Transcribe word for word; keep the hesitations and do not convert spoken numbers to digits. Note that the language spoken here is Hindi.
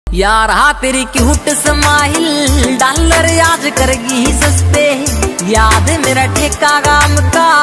यार हा तेरी क्यूट स्माइल डॉलर आज करेगी सस्ते। याद मेरा ठेका काम का